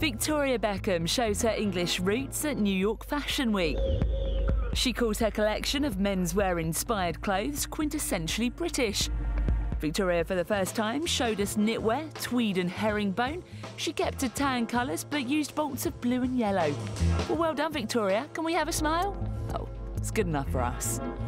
Victoria Beckham shows her English roots at New York Fashion Week. She calls her collection of menswear-inspired clothes quintessentially British. Victoria, for the first time, showed us knitwear, tweed and herringbone. She kept to tan colours but used bolts of blue and yellow. Well done, Victoria. Can we have a smile? Oh, it's good enough for us.